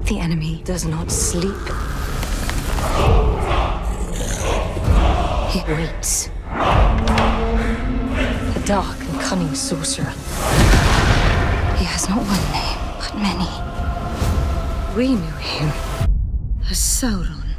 The enemy does not sleep. He waits. A dark and cunning sorcerer. He has not one name, but many. We knew him as Sauron.